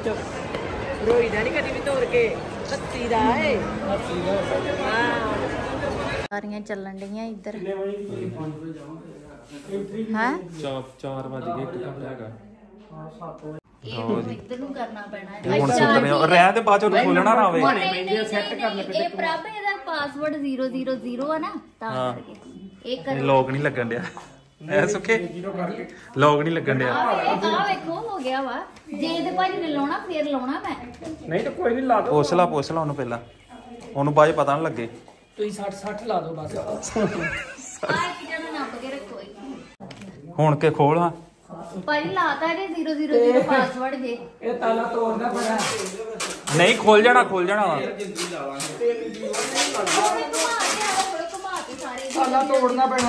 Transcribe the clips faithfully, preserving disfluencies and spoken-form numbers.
ਰੋਈਦਾ ਨਹੀਂ ਕਦੀ ਵੀ ਤੋੜ ਕੇ ਹੱਸੀ ਦਾ ਏ ਹੱਸੀ ਦਾ ਹਾਂ ਸਾਰੀਆਂ ਚੱਲਣ ਡੀਆਂ ਇੱਧਰ ਹਾਂ ਚਾਰ ਵਜ ਗਏ ਇੱਕ ਘੰਟਾ ਹੈਗਾ ਇਹ ਇੱਧਰ ਨੂੰ ਕਰਨਾ ਪੈਣਾ ਹੁਣ ਸੁਣਨੇ ਰਹਿ ਤੇ ਬਾਅਦ ਚ ਖੋਲਣਾ ਨਾ ਹੋਵੇ ਸੈੱਟ ਕਰਨੇ ਪੈਂਦੇ ਇਹ ਪ੍ਰਭ ਇਹਦਾ ਪਾਸਵਰਡ ਜ਼ੀਰੋ ਜ਼ੀਰੋ ਜ਼ੀਰੋ ਆ ਨਾ ਤਾਂ ਕਰਕੇ ਇਹ ਕਰ ਲੋਕ ਨਹੀਂ ਲੱਗਣ ਡਿਆ ਐ ਸੁੱਖੇ ਲੋਕ ਨਹੀਂ ਲੱਗਣ ਡਿਆ ਆ ਵੇਖੋ ਹੋ ਗਿਆ ਵਾ ਜੇ ਇਹਦੇ ਭਾਜੀ ਨੇ ਲਾਉਣਾ ਫੇਰ ਲਾਉਣਾ ਮੈਂ ਨਹੀਂ ਤਾਂ ਕੋਈ ਨਹੀਂ ਲਾ ਦੋ ਪੁੱਛ ਲਾ ਪੁੱਛ ਲਾ ਉਹਨੂੰ ਪਹਿਲਾਂ ਉਹਨੂੰ ਬਾਅਦ ਪਤਾ ਨਾ ਲੱਗੇ ਤੁਸੀਂ ਸੱਠ ਸੱਠ ਲਾ ਦੋ ਬਸ ਆ ਇੱਕ ਜਣਾ ਨੱਪ ਕੇ ਰੱਖੋ ਹੁਣ ਕੇ ਖੋਲ ਹਾਂ ਭਾਜੀ ਲਾਤਾ ਇਹਦੇ ਜ਼ੀਰੋ ਜ਼ੀਰੋ ਜ਼ੀਰੋ ਪਾਸਵਰਡ ਜੇ ਇਹ ਤਾਲਾ ਤੋੜਨਾ ਪੈਣਾ ਨਹੀਂ ਖੋਲ ਜਾਣਾ ਖੋਲ ਜਾਣਾ ਵਾ ਤਾਲਾ ਤੋੜਨਾ ਪੈਣਾ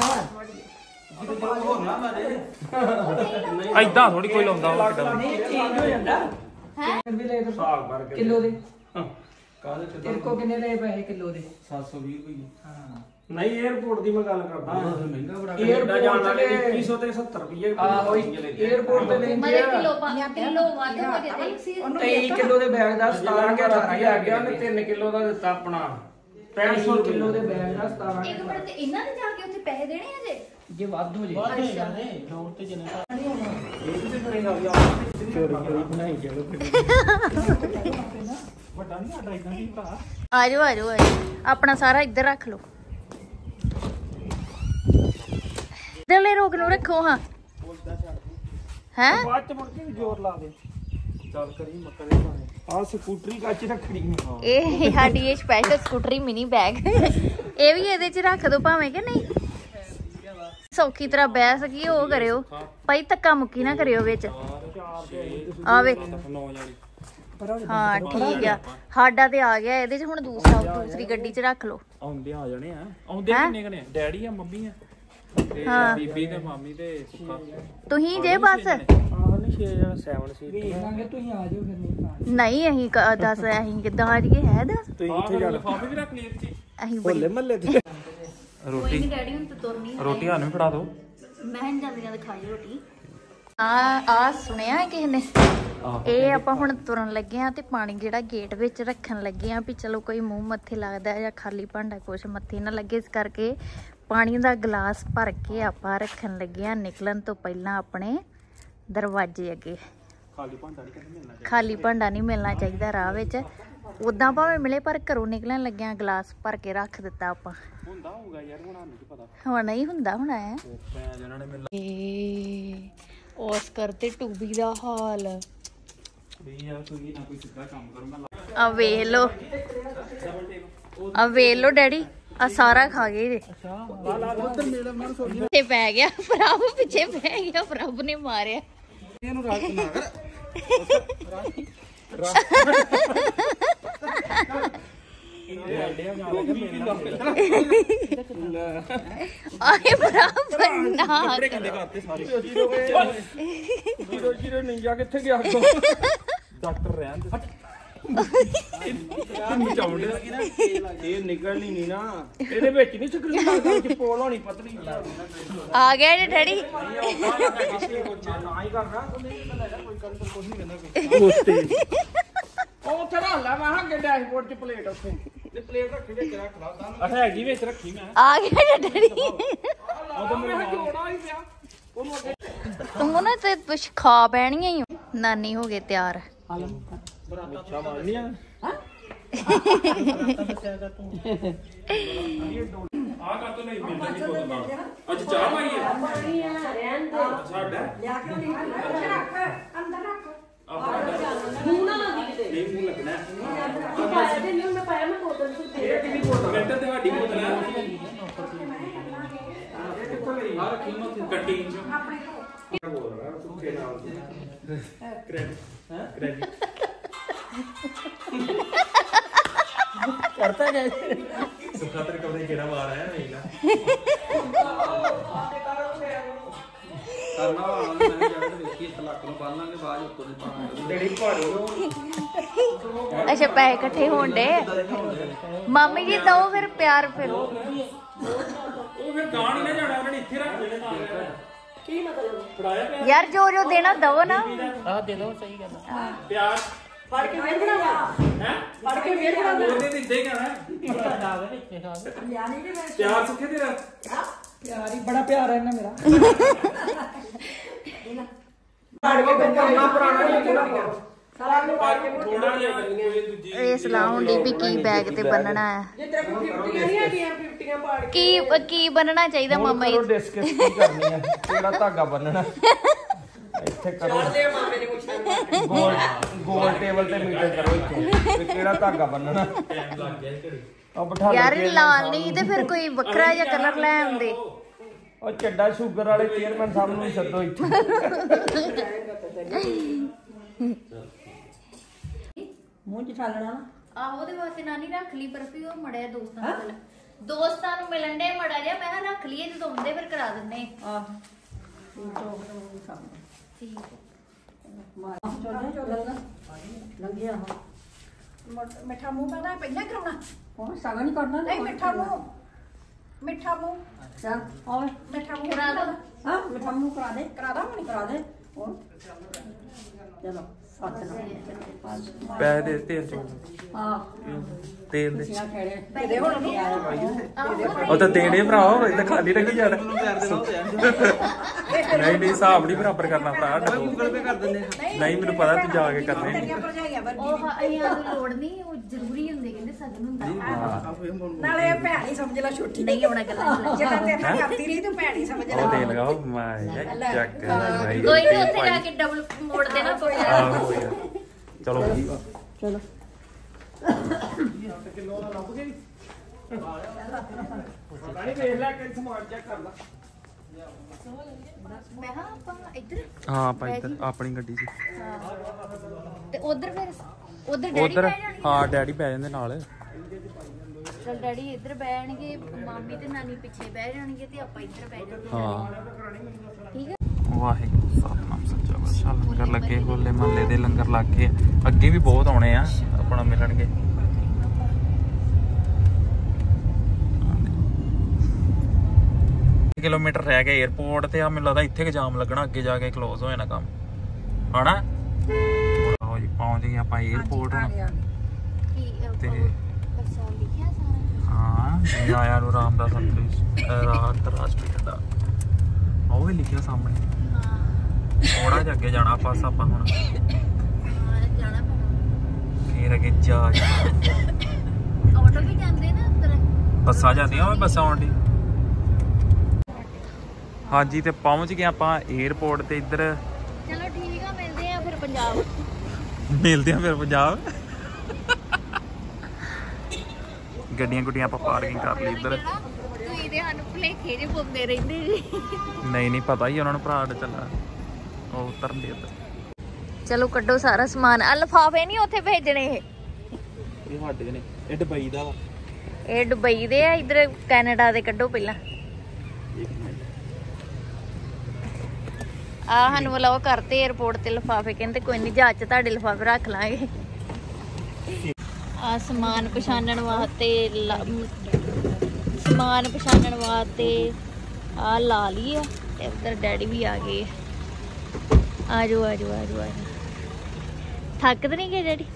ਐਦਾਂ ਥੋੜੀ ਕੋਈ ਲਾਉਂਦਾ ਵਾ ਨਹੀਂ ਚੇਂਜ ਹੋ ਜਾਂਦਾ ਹੈ ਵੀ ਲੈ ਦੋ ਸਾਗ ਭਰ ਕੇ ਕਿਲੋ ਦੇ ਕਾਹਦੇ ਤੇ ਤੇਰੇ ਕੋ ਕਿੰਨੇ ਲਏ ਪੈਸੇ ਕਿਲੋ ਦੇ ਸੱਤ ਸੌ ਵੀਹ ਰੁਪਏ ਹਾਂ ਨਹੀਂ 에어ਪੋਰਟ ਦੀ ਮੈਂ ਗੱਲ ਕਰਦਾ ਹਾਂ ਮਹਿੰਗਾ ਬੜਾ 에어ਪੋਰਟ ਜਾਣ ਵਾਲੇ ਇੱਕੀ ਸੌ ਤੇ ਸੱਤਰ ਰੁਪਏ ਆਹੋ 에어ਪੋਰਟ ਤੇ ਲੈਂਦੇ ਮਰੇ ਕਿਲੋ ਕਿਲੋ ਵੱਧ ਹੋ ਗਏ ਤੇਈ ਕਿਲੋ ਦੇ ਬੈਗ ਦਾ ਸਤਾਰਾਂ ਹਜ਼ਾਰ ਆ ਗਿਆ ਉਹਨੇ ਤਿੰਨ ਕਿਲੋ ਦਾ ਦਿੱਤਾ ਆਪਣਾ ਪੈਂਤੀ ਕਿਲੋ ਦੇ ਬੈਗ ਦਾ ਸਤਾਰਾਂ ਇੱਕ ਮਿੰਟ ਤੇ ਇਹਨਾਂ ਨੇ ਜਾ ਕੇ ਉੱਥੇ ਪੈਸੇ ਦੇਣੇ ਆ ਜੇ ਜੇ ਵੱਧ ਹੋ ਜੇ ਅੱਛਾ ਲੋੜ ਤੇ ਜਨੇ ਇਹ ਤੇ ਬਣੇਗਾ ਵੀ ਚੋਰੀ ਬਣਾਈ ਚਲੋ ਵੱਡਾ ਨਹੀਂ ਆਡਾ ਇਦਾਂ ਨਹੀਂ ਭਰਾ ਆ ਜਾਓ ਆ ਜਾਓ ਆ ਜਾਓ ਆਪਣਾ ਸਾਰਾ ਇੱਧਰ ਰੱਖ ਲਓ ਇੱਧਰਲੇ ਰੋਕ ਨੂੰ ਰੱਖੋ ਹਾਂ ਹੈ ਬਾਅਦ ਚ ਮੁੜ ਕੇ ਜ਼ੋਰ ਲਾ ਦੇ ਚੱਲ ਕਰੀ ਮੱਕਰੇ ਪਾਣੇ ਆ ਸਕੂਟਰੀ ਕੱਚ ਰੱਖਣੀ ਇਹ ਸਾਡੀ ਇਹ ਸਪੈਸ਼ਲ ਸਕੂਟਰੀ ਮਿਨੀ ਬੈਗ ਇਹ ਵੀ ਇਹਦੇ ਚ ਰੱਖ ਦੋ ਭਾਵੇਂ ਕਿ ਨਹੀਂ ਸੌਖੀ ਤਰ੍ਹਾਂ ਬਹਿ ਸਕੀ ਉਹ ਕਰਿਓ ਭਾਈ ਧੱਕਾ ਮੁੱਕੀ ਨਾ ਕਰਿਓ ਵਿੱਚ ਆਵੇ ਹਾਂ ਠੀਕ ਆ ਸਾਡਾ ਤੇ ਆ ਗਿਆ ਇਹਦੇ ਚ ਹੁਣ ਦੂਸਰਾ ਦੂਸਰੀ ਗੱਡੀ ਚ ਰੱਖ ਲਓ ਆਉਂਦੇ ਆ ਜਾਣੇ ਆ ਆਉਂਦੇ ਕਿੰਨੇ ਕਨੇ ਡੈਡੀ ਆ ਮੰਮੀ ਆ ਹਾਂ ਬੀਬੀ ਤੇ ਮਾਮੀ ਤੇ ਸੁੱਖਾ ਤੁਸੀਂ ਜੇ ਬਸ ਆਹ ਨਹੀਂ ਛੇ ਜਾਂ ਸੱਤ ਸੀਟ ਵੇਖਾਂਗੇ ਤੁਸੀਂ ਆ ਜਾਓ ਫਿਰ ਨਹੀਂ ਅਸੀਂ ਦੱਸ ਅਸੀਂ ਕਿੱਦਾਂ ਆ ਜੀਏ ਹੈ ਦੱਸ ਤੁਸੀਂ ਕਿੱਥੇ ਜਾਣਾ ਲਿਫਾਫੇ ਵੀ ਰੱਖ ਲਈ ਇੱਥੇ ਅਸੀਂ ਹੋਲੇ ਮਹੱਲੇ ਤੇ ਰੋਟੀ ਡੈਡੀ ਹੁਣ ਤੇ ਤੁਰਨੀ ਰੋਟੀ ਸਾਨੂੰ ਫੜਾ ਦਿਓ ਮੈਂ ਜਾਂਦੇ ਜਾਂਦੇ ਖਾਈ ਰੋਟੀ ਆ ਆ ਸੁਣਿਆ ਕਿਸੇ ਨੇ ਇਹ ਆਪਾਂ ਹੁਣ ਤੁਰਨ ਲੱਗੇ ਆ ਤੇ ਪਾਣੀ ਜਿਹੜਾ ਗੇਟ ਵਿੱਚ ਰੱਖਣ ਲੱਗੇ ਆ ਵੀ ਚਲੋ ਕੋਈ ਮੂੰਹ ਮੱਥੇ ਲੱਗਦਾ ਜਾਂ ਖਾਲੀ ਭਾਂਡਾ ਕੁਛ ਮੱਥੇ ਨਾ ਲੱਗੇ ਇਸ ਕਰਕੇ ਪਾਣੀ ਦਾ ਗਲਾਸ ਭਰ ਕੇ ਆਪਾਂ ਰੱਖਣ ਲੱਗੇ ਆ ਨਿਕਲਣ ਤੋਂ ਪਹਿਲਾਂ ਆਪਣੇ ਦਰਵਾਜ਼ੇ ਅੱਗੇ ਖਾਲੀ ਭਾਂਡਾ ਨਹੀਂ ਕਿਤੇ ਮਿਲਣਾ ਖਾਲੀ ਭਾਂਡਾ ਨਹੀਂ ਮਿਲਣਾ ਚਾਹੀਦਾ ਰਾਹ ਵਿੱਚ ਉਦਾਂ ਭਾਵੇਂ ਮਿਲੇ ਪਰ ਘਰੋਂ ਨਿਕਲਣ ਲੱਗਿਆ ਗਲਾਸ ਭਰ ਕੇ ਰੱਖ ਦਿੱਤਾ ਆਪਾਂ ਹੁੰਦਾ ਹੋਊਗਾ ਯਾਰ ਹੁਣ ਸਾਨੂੰ ਕੀ ਪਤਾ ਹੁਣ ਨਹੀਂ ਹੁੰਦਾ ਹੁਣ ਹੈ ਭੈਣ ਜਿਹਨਾਂ ਨੇ ਮਿਲਣਾ ਏ ਔਸਕਰ ਤੇ ਟੂਬੀ ਦਾ ਹਾਲ ਵੀ ਯਾਰ ਕੋਈ ਨਾ ਕੋਈ ਸਿੱਧਾ ਕੰਮ ਕਰੋ ਮੈਂ ਆ ਵੇਖ ਲੋ ਆ ਵੇਖ ਲੋ ਡੈਡੀ ਆ ਸਾਰਾ ਖਾ ਗਏ ਜੇ ਤੇ ਪੈ ਗਿਆ ਪ੍ਰਭ ਪਿੱਛੇ ਪੈ ਗਿਆ ਪ੍ਰਭ ਨੇ ਮਾਰਿਆ ਇਹਨੂੰ ਰਾਤ ਨਾ ਕਰ ਆਏ ਪ੍ਰਭ ਨਾ ਕੱਪੜੇ ਗੰਦੇ ਕਰਤੇ ਸਾਰੇ ਜੀਰੋ ਜੀਰੋ ਨਿੰਜਾ ਕਿੱਥੇ ਗਿਆ ਡਾਕਟਰ ਰਹਿਣ ਦੇ ਇਹ ਨਿਕਲਣੀ ਨਹੀਂ ਨਾ ਇਹਦੇ ਵਿੱਚ ਨਹੀਂ ਸਕਰੀ ਲੱਗਦਾ ਵਿੱਚ ਪੋਲ ਹੋਣੀ ਪਤਲੀ ਆ ਗਿਆ ਜੇ ਡੈਡੀ ਨਾ ਹੀ ਕਰਨਾ ਕੋਈ ਕਰ ਕੁਝ ਨਹੀਂ ਕਹਿੰਦਾ ਉਹ ਉੱਥੇ ਰੱਖ ਲੈ ਮੈਂ ਹਾਂ ਡੈਸ਼ਬੋਰਡ 'ਚ ਪਲੇਟ ਉੱਥੇ ਤੇ ਪਲੇਟ ਰੱਖੀ ਵਿੱਚ ਰੱਖ ਲਾ ਤਾਂ ਅੱਛਾ ਹੈਗੀ ਵਿੱਚ ਰੱਖੀ ਮੈਂ ਆ ਗਿਆ ਜੇ ਡੈਡੀ ਉਹ ਮੈਂ ਜੋੜਾ ਹੀ ਪਿਆ ਉਹਨੂੰ ਅੱਗੇ ਤੂੰ ਨਾ ਤੇ ਕੁਛ ਖਾ ਪੈਣੀਆਂ ਹੀ ਨਾਨੀ ਹੋ ਗਏ ਤਿਆਰ ਅੱਛਾ ਮਾਰਨੀ ਆ ਹਾਂ ਆ ਕਰ ਤੋ ਨਹੀਂ ਮਿਲਦਾ ਨਹੀਂ ਬੋਲਦਾ ਅੱਜ ਚਾਹ ਪਾਈ ਹੈ ਪਾਣੀ ਆ ਰਹਿਣ ਦੇ ਛੱਡ ਲਿਆ ਕੇ ਨਹੀਂ ਰੱਖ ਅੰਦਰ ਰੱਖ ਮੂੰਹ ਨਾ ਲੱਗੀ ਕਿਤੇ ਨਹੀਂ ਮੂੰਹ ਲੱਗਣਾ ਪਾਇਆ ਤੇ ਨਹੀਂ ਮੈਂ ਪਾਇਆ ਮੈਂ ਬੋਤਲ ਚ ਇਹ ਕਿੰਨੀ ਬੋਤਲ ਮਿੰਟ ਤੇ ਸਾਡੀ ਬੋਤਲ ਹੈ ਇਹ ਕਿੱਥੋਂ ਮੇਰੀ ਆ ਰੱਖੀ ਮੈਂ ਕੱਟੀ ਚ ਬੋਲ ਰਿਹਾ ਸੁੱਕੇ ਨਾਲ ਕ੍ਰੈਡਿਟ ਹੈ ਕ੍ਰੈਡਿਟ ਕਰਤਾ ਗਏ ਸੁੱਖਾ ਤੇਰੇ ਕਮਰੇ ਕਿਹੜਾ ਮਾਰ ਆਇਆ ਨਹੀਂ ਨਾ ਕਰਨਾ ਵਾਲਾ ਮੈਂ ਜਾ ਕੇ ਵੇਖੀ ਇੱਕ ਲੱਖ ਨੂੰ ਬੰਨ ਲਾਂਗੇ ਬਾਅਦ ਉੱਤੋਂ ਦੇ ਪਾਣਾ ਡੇੜੀ ਪਾੜੋ ਅੱਛਾ ਪੈਸੇ ਇਕੱਠੇ ਹੋਣ ਡੇ ਮਾਮੀ ਜੀ ਦੋ ਫਿਰ ਪਿਆਰ ਫਿਰ ਉਹ ਫਿਰ ਗਾਣ ਨੇ ਜਾਣਾ ਉਹਨਾਂ ਨੇ ਇੱਥੇ ਰੱਖ ਦੇਣੇ ਨਾਲ ਕੀ ਮਤਲਬ ਫੜਾਇਆ ਪਿਆ ਯਾਰ ਜੋ ਜੋ ਦੇਣਾ ਦਵੋ ਨਾ ਆ ਦੇ ਦੋ ਸਹੀ ਗੱਲ ਪਿਆਰ ਫੜ ਕੇ ਫੇਰ ਬਣਾ ਹੈ ਫੜ ਕੇ ਫੇਰ ਬਣਾ ਉਹਦੇ ਤੇ ਇੱਦਾਂ ਹੀ ਕਹਿਣਾ ਪਿਆਰ ਸੁੱਖੇ ਤੇਰਾ ਪਿਆਰ ਹੀ ਬੜਾ ਪਿਆਰ ਹੈ ਇਹਨਾਂ ਮੇਰਾ ਫੜ ਕੇ ਬੰਨਾ ਪੁਰਾਣਾ ਨਹੀਂ ਕਿਹੜਾ ਸਾਰਾ ਨੂੰ ਫੜ ਕੇ ਥੋੜਾ ਜਿਹਾ ਕੋਈ ਦੂਜੀ ਇਹ ਸਲਾਹ ਹੁੰਦੀ ਵੀ ਕੀ ਬੈਗ ਤੇ ਬੰਨਣਾ ਹੈ ਜੇ ਤੇਰੇ ਕੋਲ ਫਿਫਟੀਆਂ ਨਹੀਂ ਹੈਗੀਆਂ ਫਿਫਟੀਆਂ ਪਾੜ ਕੇ ਕੀ ਕੀ ਬੰਨਣਾ ਚਾਹੀਦਾ ਮਾਮਾ ਜੀ ਡਿਸਕਸ ਕੀ ਕਰਨੀ ਹੈ ਕਿਹੜਾ ਧਾਗਾ ਬੰਨਣਾ ਇੱਥੇ ਕਰੋ ਚੱਲਦੇ ਮਾਮੇ ਨੇ ਪੁੱਛਿਆ ਗੋਲ ਗੋਲ ਟੇਬਲ ਤੇ ਮੀਟਰ ਕਰੋ ਇੱਥੇ ਵੀ ਕਿਹੜਾ ਧਾਗਾ ਬੰਨਣਾ ਟਾਈਮ ਲੱਗ ਗਿਆ ਘੜੀ ਆ ਬਿਠਾ ਲਓ ਯਾਰ ਲਾਲ ਨਹੀਂ ਤੇ ਫਿਰ ਕੋਈ ਵੱਖਰਾ ਜਿਹਾ ਕਲਰ ਲੈ ਆਉਂਦੇ ਉਹ ਚੱਡਾ ਸ਼ੂਗਰ ਵਾਲੇ ਚੇਅਰਮੈਨ ਸਾਹਿਬ ਨੂੰ ਸੱਦੋ ਇੱਥੇ ਮੂੰਹ ਚ ਠਾਲਣਾ ਨਾ ਆਹੋ ਉਹਦੇ ਵਾਸਤੇ ਨਾਨੀ ਰੱਖ ਲਈ ਬਰਫੀ ਉਹ ਮੜਿਆ ਦੋਸਤਾਂ ਨੂੰ ਮਿਲਣ ਦੋਸਤਾਂ ਨੂੰ ਮਿਲਣ ਦੇ ਮੜਾ ਜਿਹਾ ਮੈਂ ਕਿਹਾ ਰੱਖ ਲਈਏ ਜਦੋਂ ਆਉਂਦੇ ਫਿਰ ਕਰਾ ਦਿੰਨੇ ਆਹ ਠੀਕ ਲੰਘਿਆ ਹਾਂ ਮਿੱਠਾ ਮੂੰਹ ਕਰਨਾ ਪਹਿਲਾਂ ਕਰਾਉਣਾ ਉਹ ਸਾਗਾ ਨਹੀਂ ਕਰਨਾ ਨਹੀਂ ਮਿੱਠਾ ਮੂੰਹ ਮਿੱਠਾ ਮੂੰਹ ਚੱਲ ਆਵੇ ਮਿੱਠਾ ਮੂੰਹ ਕਰਾ ਦੋ ਹਾਂ ਮਿੱਠਾ ਮੂੰਹ ਕਰਾ ਦੇ ਕਰਾ ਦਾਂ ਹੁਣੀ ਕਰਾ ਦੇ ਹੋਰ ਚਲੋ ਸੱਤ ਨਾ ਪੈ ਦੇ ਤੇਲ ਚ ਹਾਂ ਤੇਲ ਦੇ ਸਿਆ ਖੇੜੇ ਦੇ ਹੁਣ ਉਹ ਤਾਂ ਦੇਣੇ ਭਰਾ ਇਹ ਤਾਂ ਖਾਲੀ ਰੱਖੀ ਜਾਣਾ ਨਹੀਂ ਨਹੀਂ ਹਿਸਾਬ ਨਹੀਂ ਬਰਾਬਰ ਕਰਨਾ ਭਰਾ ਗੂਗਲ ਪੇ ਕਰ ਦਿੰਦੇ ਨਹੀਂ ਮੈਨੂੰ ਪਤਾ ਤੂੰ ਜਾ ਕੇ ਕਰਨੇ ਤੇਰੀਆਂ ਭਰਜਾਈਆਂ ਵਰਗੀ ਉਹ ਅਈਆਂ ਦੀ ਲੋੜ ਨਹੀਂ ਉਹ ਜ਼ਰੂਰੀ ਹੁੰਦੇ ਕਹਿੰਦੇ ਸਗਨ ਹੁੰਦਾ ਨਾਲੇ ਇਹ ਭੈਣ ਹੀ ਸਮਝ ਲੈ ਛੋਟੀ ਨਹੀਂ ਆਉਣਾ ਗੱਲਾਂ ਜਿਹੜਾ ਤੇਰੇ ਨਾਲ ਕਰਦੀ ਰਹੀ ਤੂੰ ਭੈਣ ਹੀ ਸਮਝ ਲੈ ਉਹ ਦੇ ਲਗਾਓ ਮੈਂ ਚੱਕ ਭਾਈ ਕੋਈ ਨਹੀਂ ਉੱਥੇ ਜਾ ਕੇ ਡਬਲ ਮੋੜ ਦੇਣਾ ਕੋਈ ਆਹ ਕੋਈ ਨਾ। ਚਲੋ ਚਲੋ ਕਿਲੋ ਦਾ ਲੱਭ ਗਈ ਨਹੀਂ ਵੇਖ ਲੈ ਕਿ ਸਮਾਨ ਚੈੱਕ ਕਰ ਲਾ ਮੈਂ ਹਾਂ ਆਪਾਂ ਇੱਧਰ ਹਾਂ ਆਪਾਂ ਇੱਧਰ ਆਪਣੀ ਗੱਡੀ 'ਚ ਤੇ ਉਧਰ ਫਿਰ ਉਧਰ ਡੈਡੀ ਉਧਰ ਬਹਿ ਜਾਣਗੇ ਹਾਂ ਡੈਡੀ ਪੈ ਜਾਂਦੇ ਨਾਲ ਚਲ ਡੈਡੀ ਇੱਧਰ ਬਹਿਣਗੇ ਮਾਮੀ ਤੇ ਨਾਨੀ ਪਿੱਛੇ ਬਹਿ ਜਾਣਗੇ ਤੇ ਆਪਾਂ ਇੱਧਰ ਬਹਿ ਜਾਵਾਂਗੇ ਹਾਂ ਠੀਕ ਹੈ ਵਾਹਿਗੁਰੂ ਸਤਨਾਮ ਸੱਚਾ ਪਾਤਸ਼ਾਹ ਲੰਗਰ ਲੱਗੇ ਹੋਲੇ ਮਹੱਲੇ ਦੇ ਲੰਗਰ ਲੱਗ ਗਏ ਅੱਗੇ ਵੀ ਬਹੁਤ ਆਉਣੇ ਆ ਆਪਣਾ ਮਿਲਣਗੇ ਕਿਲੋਮੀਟਰ ਰਹਿ ਗਿਆ 에어ਪੋਰਟ ਤੇ ਆ ਮੈਨੂੰ ਲੱਗਦਾ ਇੱਥੇ ਕਿ ਜਾਮ ਲੱਗਣਾ ਅੱਗੇ ਜਾ ਕੇ ਕਲੋਜ਼ ਹੋ ਜਾਣਾ ਕੰਮ ਹਨਾ ਆਓ ਜੀ ਪਹੁੰਚ ਗਏ ਆਪਾਂ 에어ਪੋਰਟ ਹੁਣ ਕੀ ਤੇ ਅੱਛਾ ਲਿਖਿਆ ਸਾਰਾ ਹਾਂ ਆਇਆ ਨੂੰ ਰਾਮਦਾਸ ਅੰਤਰੀ ਰਾਤ ਰਾਸ਼ਟਰੀ ਦਾ ਉਹ ਵੀ ਲਿਖਿਆ ਸਾਹਮਣੇ ਹਾਂ ਥੋੜਾ ਜਿਹਾ ਅੱਗੇ ਜਾਣਾ ਪਾਸ ਆਪਾਂ ਹੁਣ ਹਾਂ ਜਾਣਾ ਪੈਣਾ ਫੇਰ ਅੱਗੇ ਜਾ ਆਟੋ ਵੀ ਜਾਂਦੇ ਨਾ ਉੱਧਰ ਬੱਸਾਂ ਜਾਂਦੀਆਂ ਓਏ ਬੱਸਾਂ ਆਉਂਦੀ ਹਾਂਜੀ ਤੇ ਪਹੁੰਚ ਗਏ ਆਪਾਂ 에어ਪੋਰਟ ਤੇ ਇੱਧਰ ਚਲੋ ਠੀਕ ਆ ਮਿਲਦੇ ਆ ਫਿਰ ਪੰਜਾਬ ਮਿਲਦੇ ਆ ਫਿਰ ਪੰਜਾਬ ਗੱਡੀਆਂ ਗੁੱਡੀਆਂ ਆਪਾਂ ਪਾਰਕਿੰਗ ਕਰ ਲਈ ਇੱਧਰ ਤੁਸੀਂ ਤੇ ਸਾਨੂੰ ਭੁਲੇਖੇ ਜੇ ਪਾਉਂਦੇ ਰਹਿੰਦੇ ਜੀ ਨਹੀਂ ਨਹੀਂ ਪਤਾ ਹੀ ਉਹਨਾਂ ਨੂੰ ਭਰਾ ਚੱਲਾ ਉਹ ਉਤਰਨ ਦੇ ਇੱਧਰ ਚਲੋ ਕੱਢੋ ਸਾਰਾ ਸਮਾਨ ਆ ਲਿਫਾਫੇ ਨਹੀਂ ਉੱਥੇ ਭੇਜਣੇ ਇਹ ਇਹ ਸਾਡੇ ਨੇ ਇਹ ਦੁਬਈ ਦਾ ਵਾ ਇਹ ਦੁਬਈ ਦੇ ਆ ਇੱਧਰ ਕੈਨੇਡਾ ਦੇ ਕੱਢੋ ਪਹਿਲਾਂ ਆ ਸਾਨੂੰ ਬੁਲਾਓ ਕਰਤੇ 에어ਪੋਰਟ ਤੇ ਲਿਫਾਫੇ ਕਹਿੰਦੇ ਕੋਈ ਨਹੀਂ ਜਹਾਜ਼ 'ਚ ਤੁਹਾਡੇ ਲਿਫਾਫੇ ਰੱਖ ਲਾਂਗੇ ਆ ਸਮਾਨ ਪਛਾਣਨ ਵਾਸਤੇ ਸਮਾਨ ਪਛਾਣਨ ਵਾਸਤੇ ਆ ਲਾ ਲਈ ਆ ਤੇ ਉਧਰ ਡੈਡੀ ਵੀ ਆ ਗਏ ਆ ਜਾਓ ਆ ਜਾਓ ਆ ਜਾਓ ਆ ਜਾਓ ਥੱਕ ਤਾਂ ਨਹੀਂ ਗਏ ਡੈਡੀ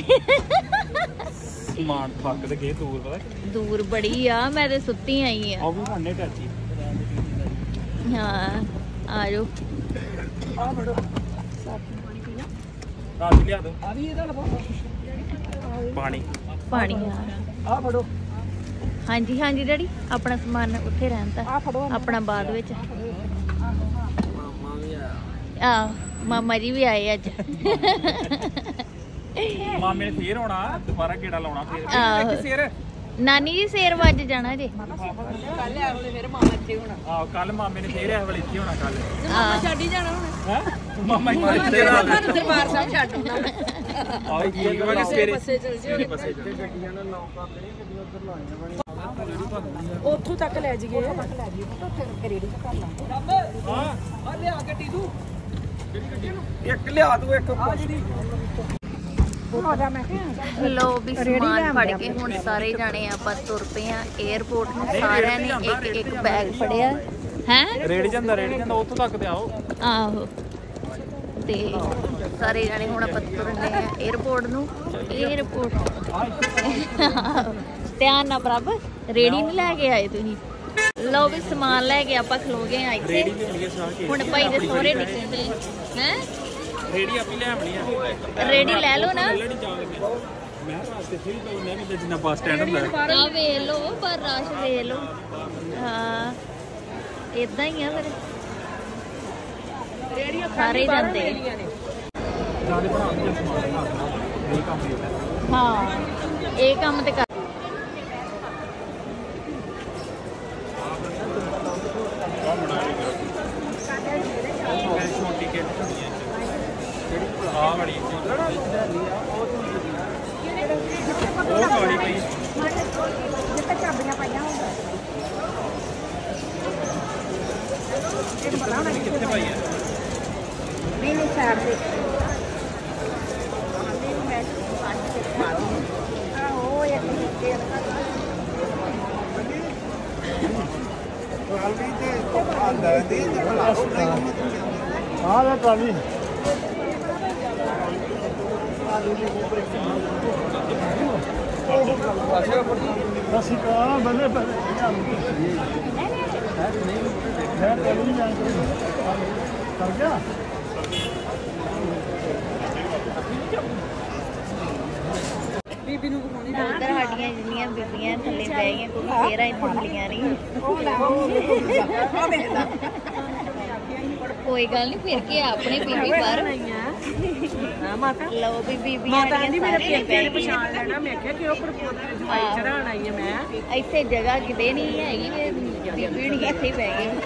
ਸਮਾਨ ਫੱਕ ਤੇ ਗਏ ਦੂਰ ਪਤਾ ਦੂਰ ਬੜੀ ਆ ਮੈਂ ਤੇ ਸੁੱਤੀ ਆਈ ਆ ਉਹ ਵੀ ਖਾਣੇ ਟੱਚੀ ਹਾਂ ਆ ਜਾਓ ਆ ਬੜੋ ਰਾਜ ਲਿਆ ਦੋ ਆ ਵੀ ਇਹਦਾ ਲਫਾ ਪਾਣੀ ਪਾਣੀ ਆ ਆ ਫੜੋ ਹਾਂਜੀ ਹਾਂਜੀ ਡੈਡੀ ਆਪਣਾ ਸਮਾਨ ਉੱਥੇ ਰਹਿੰਦਾ ਆ ਫੜੋ ਆਪਣਾ ਬਾਅਦ ਵਿੱਚ ਆ ਮਾਮਾ ਜੀ ਵੀ ਆਏ ਅੱਜ ਮਾਮੇ ਨੇ ਫੇਰ ਆਉਣਾ ਦੁਬਾਰਾ ਗੇੜਾ ਲਾਉਣਾ ਫੇਰ ਆਹੋ। ਇੱਕ ਸਿਰ ਨਾਨੀ ਜੀ ਸੇਰ ਵੱਜ ਜਾਣਾ ਜੇ ਕੱਲ ਆ ਉਹਨੇ ਫਿਰ ਮਾਮਾ ਇੱਥੇ ਹੋਣਾ ਆਹ ਕੱਲ ਮਾਮੇ ਨੇ ਫੇਰ ਇਹ ਵੇਲੇ ਇੱਥੇ ਹੋਣਾ ਕੱਲ ਆ ਛੱਡ ਹੀ ਜਾਣਾ ਹੁਣ ਹੈ ਮਾਮਾ ਇੱਥੇ ਤੁਹਾਨੂੰ ਦਰਬਾਰ ਸਾਹਿਬ ਛੱਡ ਆਉਣਾ ਆਹ ਕੀ ਇੱਕ ਵਾਰੀ ਸਵੇਰੇ ਬੱਸੇ ਚਲ ਜਿਓ ਬੱਸੇ ਗੱਡੀਆਂ ਨਾਲ ਲੌਕ ਕਰ ਦੇਣੀ ਗੱਡੀਆਂ ਉੱਧਰ ਲਾਈਆਂ ਬਣੀਆਂ ਉੱਥੋਂ ਤੱਕ ਲੈ ਜੀਏ ਉੱਥੋਂ ਤੱਕ ਲੈ ਜੀਏ ਉੱਥੇ ਰੇੜੀ ਤੇ ਕਰ ਲਾਂਗੇ ਹਾਂ ਆ ਲਿਆ ਗੱਡੀ ਤੂੰ ਕਿਹੜੀ ਗੱਡੀ ਨੂੰ ਇੱਕ ਲਿਆ ਤੂੰ ਇੱਕ ਆ ਜਿਹੜੀ ਲੋ ਵੀ ਸਮਾਨ ਫੜ ਕੇ ਹੁਣ ਸਾਰੇ ਜਾਣੇ ਆਪਾਂ ਤੁਰ ਪਏ ਆ 에어ਪੋਰਟ ਨੂੰ ਸਾਰਿਆਂ ਨੇ ਇੱਕ ਇੱਕ ਬੈਗ ਫੜਿਆ ਹੈ ਰੇੜੀ ਜਾਂਦਾ ਰੇੜੀ ਜਾਂਦਾ ਉੱਥੋਂ ਤੱਕ ਤੇ ਆਓ ਆਹੋ ਤੇ ਸਾਰੇ ਜਾਣੇ ਹੁਣ ਆਪਾਂ ਤੁਰਨੇ ਆ 에어ਪੋਰਟ ਨੂੰ। 에어ਪੋਰਟ ਧਿਆਨ ਨਾਲ ਪ੍ਰਭ, ਰੇੜੀ ਨਹੀਂ ਲੈ ਕੇ ਆਏ ਤੁਸੀਂ। ਲਓ ਵੀ ਸਮਾਨ ਲੈ ਕੇ ਆਪਾਂ ਖਲੋ ਗਏ ਆ ਇੱਥੇ। ਹੁਣ ਭਾਈ ਦੇ ਸਹੁਰੇ ਨਿਕਲਦੇ ਹੈ। ਰੇੜੀ ਆਪੀ ਲੈ ਆਵਣੀ ਆ, ਰੇੜੀ ਲੈ ਲਓ ਨਾ। ਮੈਂ ਰਾਸਤੇ ਫਿਰ ਤੋਂ ਮੈਂ ਵੀ ਜਿੰਨਾ ਬੱਸ ਸਟੈਂਡ ਹੁੰਦਾ ਆ ਵੇਖ ਲਓ, ਪਰ ਰਸ਼ ਵੇਖ ਲਓ। ਹਾਂ ਇਦਾਂ ਹੀ ਆ ਫਿਰ, ਸਾਰੇ ਜਾਂਦੇ ਹਾਂ ਇਹ ਕੰਮ ਤੇ ਕਰ। ਆ ਵਾਲੀ ਉਹ ਵਾਲੀ ਪਈ ਜਿੱਥੇ ਚਾਬੀਆਂ ਪਾਈਆਂ ਹੁੰਦਾ ਇਹ ਬਣਾ ਨਾ ਕਿੱਥੇ ਪਾਈ ਹੈ? ਨਹੀਂ ਨਹੀਂ ਸਾਈਡ ਤੇ ਆ ਉਹ ਇੱਕ ਨੀਚੇ ਟਰਾਲੀ ਤੇ ਆਂਦਾ ਦੇ ਤੇ ਬਣਾ ਆ ਲੈ ਟਰਾਲੀ ਅਸੀਂ ਕਹਾਂ ਬੰਦੇ ਬੰਦੇ ਮੈਂ ਤਾਂ ਨਹੀਂ ਜਾਣਦਾ ਕਰ ਗਿਆ ਬੀਬੀ ਨੂੰ ਘੁਮਾਉਣੀ। ਉਧਰ ਸਾਡੀਆਂ ਜਿੰਨੀਆਂ ਬੀਬੀਆਂ ਥੱਲੇ ਬਹਿ ਗਈਆਂ, ਕੋਈ ਫੇਰਾ ਇੱਥੇ ਮਿਲੀਆਂ ਨਹੀਂ। ਕੋਈ ਗੱਲ ਨਹੀਂ, ਫਿਰ ਕੇ ਆਪਣੇ ਬੀਬੀ ਬਾਹਰ ਲਓ ਵੀ ਬੀਬੀ ਮਾਤਾ ਕਹਿੰਦੀ ਮੇਰੇ ਪੇਕੇ ਨੇ ਪਛਾਣ ਲੈਣਾ। ਮੈਂ ਕਿਹਾ ਕਿ ਉਹ ਪ੍ਰਪੋਜ਼ ਜਮਾਈ ਚੜਾਉਣ ਆਈ ਹੈ। ਮੈਂ ਇੱਥੇ ਜਗ੍ਹਾ ਕਿਤੇ ਨਹੀਂ ਹੈਗੀ, ਬੀਬੀ ਨਹੀਂ ਇੱਥੇ ਹੀ ਬਹਿ ਗਏ।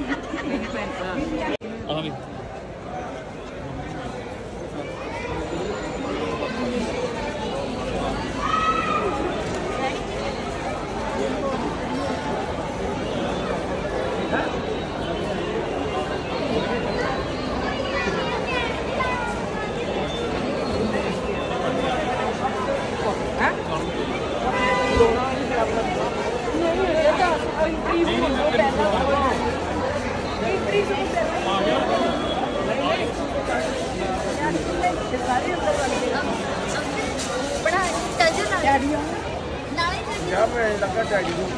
ਆ ਵੀ ਬੜਾ ਟੱਜ ਨਾਲ ਨਾਲੇ ਯਾਰ ਮੈਂ ਲੱਗਾ ਡੈਡੀ ਨੂੰ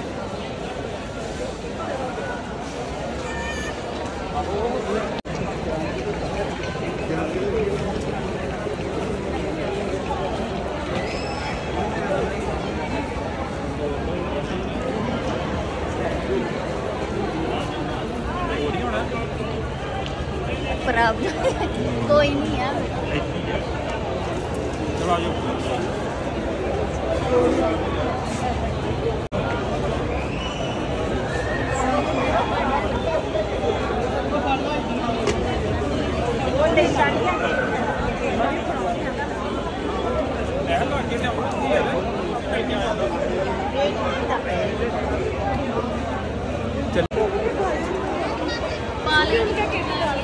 ਪ੍ਰਭ ਕੋਈ ਨਹੀਂ ਆ। ਚਲੋ ਆ ਜਾਓ। ਪਾਲੀ ਨਹੀਂ ਕਿ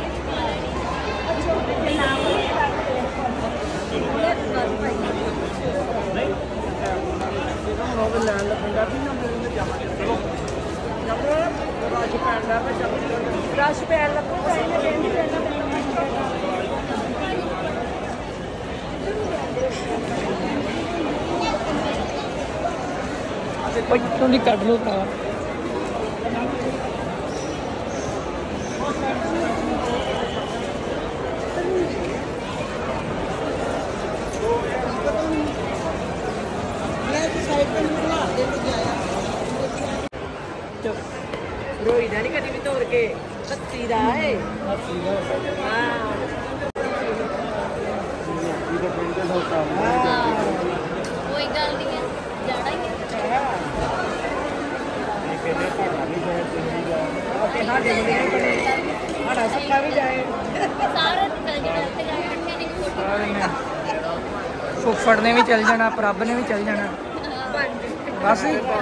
ਰਸ਼ ਪੈਣ ਲੱਗੂ ਪੱਟੋਂ ਦੀ ਕੱਢ ਲੋ ਭਰਾ। ਰੋਈ ਦਾ ਨਹੀਂ ਕਦੀ ਵੀ ਤੋੜ ਕੇ ਹੱਸੀ ਦਾ ਏ ਹੱਸੀ ਦਾ ਹਾਂ ਕੋਈ ਗੱਲ ਨਹੀਂ ਹੈ, ਜਾਣਾ ਹੀ ਹੈ। ਸਾਡੇ ਮੁੰਡੇ ਸਾਡਾ ਸੱਤਾ ਵੀ ਜਾਏ ਸਾਰੇ ਨਿਕਲ ਜਿਹੜੇ ਉੱਥੇ ਜਾ ਕੇ ਇਕੱਠੇ ਨਹੀਂ ਫੋਟੋ। ਫੁੱਫੜ ਨੇ ਵੀ ਚੱਲ ਜਾਣਾ, ਪ੍ਰਭ ਨੇ ਵੀ ਚੱਲ ਜਾਣਾ। ਬਸ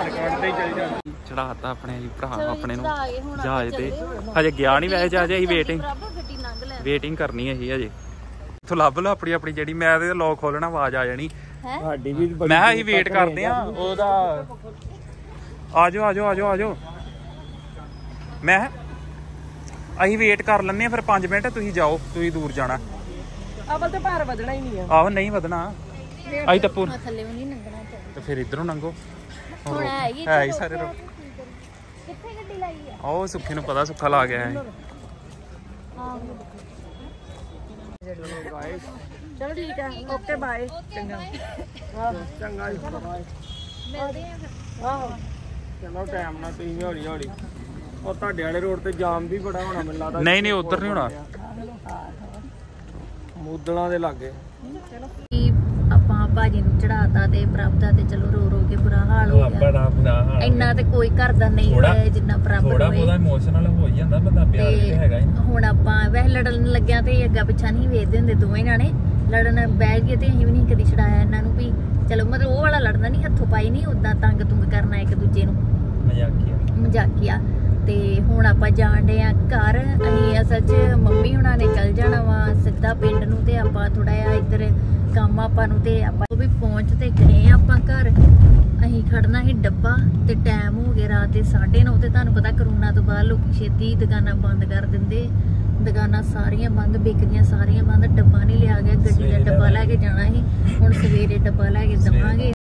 ਚੜਾਤਾ ਆਪਣੇ ਜੀ ਭਰਾ ਚਲੋ ਆਪਣੇ ਨੂੰ ਚੜਾ ਕੇ ਹੁਣ ਆਪਾਂ ਜਹਾਜ਼ ਤੇ। ਚੱਲੇ। ਹਜੇ ਗਿਆ ਨਹੀਂ ਵੈਸੇ ਜਹਾਜ਼, ਅਸੀਂ ਵੇਟਿੰਗ ਗੱਡੀ ਲੰਘ ਲੈ ਵੇਟਿੰਗ ਕਰਨੀ ਹੈ ਜੀ ਹਜੇ। ਇੱਥੋਂ ਲੱਭ ਲਓ ਆਪਣੀ ਆਪਣੀ ਜਿਹੜੀ, ਮੈਂ ਤੇ ਲੋਕ ਖੋਲਣਾ ਆਵਾਜ਼ ਆ ਜਾਣੀ। ਹੈ ਸਾਡੀ ਵੀ ਮੈਂ ਅਸੀਂ ਵੇਟ ਕਰਦੇ ਆ ਉਹਦਾ। ਆਜੋ ਆਜੋ ਆਜੋ ਆਜੋ। ਮੈਂ ਅਸੀਂ ਵੇਟ ਕਰ ਲੈਂਦੇ ਆ ਫਿਰ ਪੰਜ ਮਿੰਟ ਤੁਸੀਂ ਜਾਓ ਤੁਸੀਂ ਦੂਰ ਜਾਣਾ ਅਵਲ ਤੇ ਭਾਰ ਵਧਣਾ ਹੀ ਨਹੀਂ ਆ ਆਹੋ ਨਹੀਂ ਵਧਣਾ ਅਸੀਂ ਤਾਂ ਪੂਰ ਥੱਲੇ ਵੀ ਨਹੀਂ ਲੰਘਣਾ ਤੇ ਫਿਰ ਇਧਰੋਂ ਲੰਘੋ ਹੁਣ ਹੈ ਹੀ ਹੈ ਹੀ ਸਾਰੇ ਰੋ ਕਿੱਥੇ ਗੱਡੀ ਲਾਈ ਆ ਉਹ ਸੁੱਖੇ ਨੂੰ ਪਤਾ ਸੁੱਖਾ ਲਾ ਗਿਆ ਹੈ ਚਲੋ ਠੀਕ ਆ ਓਕੇ ਬਾਏ ਚੰਗਾ ਚੰਗਾ ਜੀ ਮਿਲਦੇ ਆ ਫਿਰ ਆਹੋ ਚਲੋ ਟਾਈਮ ਨਾਲ ਤੁਸੀਂ ਵੀ ਹੌਲੀ ਹੌਲੀ ਉਹ ਤੁਹਾਡੇ ਵਾਲੇ ਰੋਡ ਤੇ ਜਾਮ ਵੀ ਬੜਾ ਹੋਣਾ ਮੈਨੂੰ ਲੱਗਦਾ ਨਹੀਂ ਨਹੀਂ ਉਧਰ ਨਹੀਂ ਹੋਣਾ ਮੂਦਲਾਂ ਦੇ ਲਾਗੇ ਕਿ ਆਪਾਂ ਭਾਜੀ ਨੂੰ ਚੜਾਤਾ ਤੇ ਪ੍ਰਭ ਦਾ ਤੇ ਚਲੋ ਰੋ ਰੋ ਕੇ ਬੁਰਾ ਹਾਲ ਹੋ ਗਿਆ ਬੜਾ ਬੁਰਾ ਹਾਲ ਇੰਨਾ ਤੇ ਕੋਈ ਘਰ ਦਾ ਨਹੀਂ ਹੋਇਆ ਜਿੰਨਾ ਪ੍ਰਭ ਥੋੜਾ ਬਹੁਤਾ ਇਮੋਸ਼ਨਲ ਹੋ ਹੀ ਜਾਂਦਾ ਬੰਦਾ ਪਿਆਰ ਤੇ ਹੈਗਾ ਹੀ ਹੁਣ ਆਪਾਂ ਵੈਸੇ ਲੜਨ ਲੱਗਿਆ ਤੇ ਅੱਗਾ ਪਿੱਛਾ ਨਹੀਂ ਵੇਖਦੇ ਹੁੰਦੇ ਦੋਵੇਂ ਜਾਣੇ ਲੜਨ ਬਹਿ ਗਏ ਤੇ ਅਸੀਂ ਵੀ ਨਹੀਂ ਕਦੀ ਛਡਾਇਆ ਇਹਨਾਂ ਨੂੰ ਵੀ ਚਲੋ ਮਤਲਬ ਉਹ ਵਾਲਾ ਲੜਨਾ ਨਹੀਂ ਹੱਥੋਂ ਪਾਈ ਨਹੀਂ ਉਦਾਂ ਤੰਗ ਤੁੰਗ ਕਰਨਾ ਇੱਕ ਦੂਜੇ ਨੂੰ ਮਜ਼ਾਕੀਆ ਮਜ਼ਾਕੀਆ ਤੇ ਹੁਣ ਆਪਾਂ ਜਾਣ ਡੇ ਆ ਘਰ ਅਸੀਂ ਅਸਲ 'ਚ ਮੰਮੀ ਹੁਣਾਂ ਨੇ ਚੱਲ ਜਾਣਾ ਵਾ ਸਿੱਧਾ ਪਿੰਡ ਨੂੰ ਤੇ ਆਪਾਂ ਥੋੜਾ ਜਿਹਾ ਇੱਧਰ ਕੰਮ ਆਪਾਂ ਨੂੰ ਤੇ ਆਪਾਂ ਉਹ ਵੀ ਪਹੁੰਚ ਤੇ ਗਏ ਆਪਾਂ ਘਰ ਅਸੀਂ ਖੜਨਾ ਸੀ ਡੱਬਾ ਤੇ ਟਾਈਮ ਹੋ ਗਿਆ ਰਾਤ ਦੇ ਸਾਢੇ ਨੌ ਤੇ ਤੁਹਾਨੂੰ ਪਤਾ ਕਰੋਨਾ ਤੋਂ ਬਾਅਦ ਲੋਕੀ ਛੇਤੀ ਦੁਕਾਨਾਂ ਬੰਦ ਕਰ ਦਿੰਦੇ ਦੁਕਾਨਾਂ ਸਾਰੀਆਂ ਬੰਦ ਬੇਕਰੀਆਂ ਸਾਰੀਆਂ ਬੰਦ ਡੱਬਾ ਨਹੀਂ ਲਿਆ ਗਿਆ ਗੱਡੀ ਦਾ ਡੱਬਾ ਲੈ ਕੇ ਜਾਣਾ ਸੀ ਹੁਣ ਸਵੇਰੇ ਡੱਬਾ ਲੈ ਕੇ ਦਵਾਂਗੇ